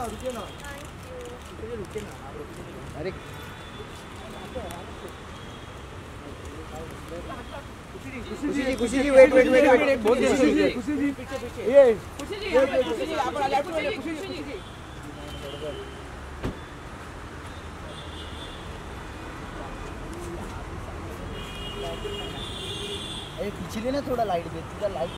रुकिए ना। रुकिए ना, अरे खुशी जी वेट बहुत खुशी जी ये खुशी जी आप लेफ्ट में खुशी जी अरे पीछे लेना थोड़ा लाइट में, लाइट